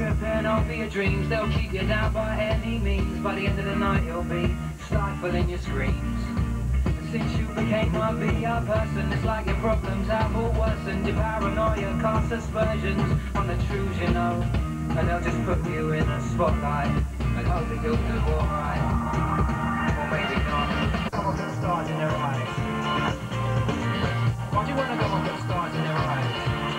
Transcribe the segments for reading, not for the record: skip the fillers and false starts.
tripping over your dreams. They'll keep you down by any means. By the end of the night you'll be stifling your screams. And since you became a VR person, it's like your problems have all worsened. Your paranoia casts aspersions on the truths you know, and they'll just put you in a spotlight and hope that you'll do alright. Or maybe not. Someone put stars in their eyes. Why do you want to go and put stars in their eyes?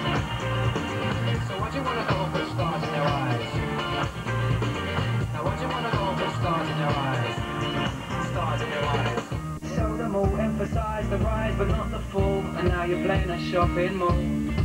So why do you want to go and put stars in their eyes? Now why do you want to go and put stars in their eyes? Stars in their eyes. Show them all, emphasize the rise but not the fall. And now you're playing a shopping mall.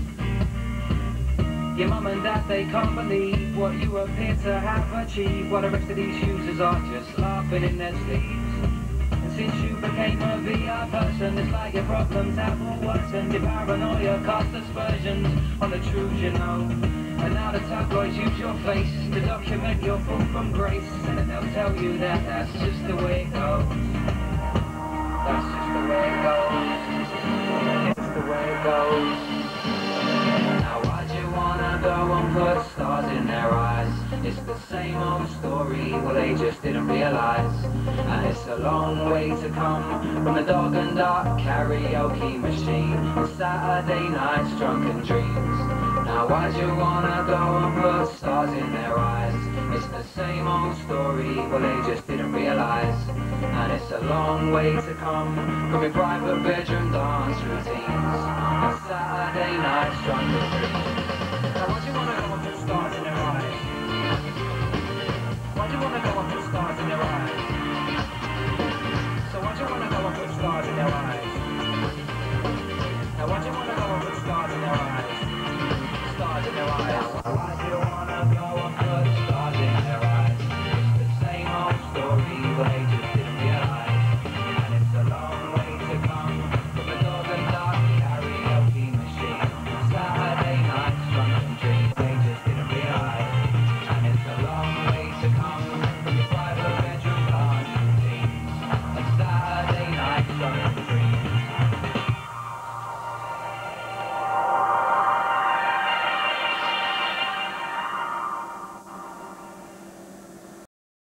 Your mum and dad, they can't believe what you appear to have achieved, while the rest of these users are just laughing in their sleeves. And since you became a VR person, it's like your problems have all worsened. Your paranoia casts aspersions on the truths you know. And now the tabloids use your face to document your fall from grace. And then they'll tell you that that's just the way it goes. That's just the way it goes. It's the way it goes. Now why'd you wanna go and put stars in their eyes? It's the same old story, well they just didn't realise. And it's a long way to come from the dog and dark karaoke machine on Saturday nights, drunken dreams. Now why'd you wanna go and put stars in their eyes? It's the same old story, well they just didn't realise. And it's a long way to come from your private bedroom dance routines on Saturday nights, drunken dreams.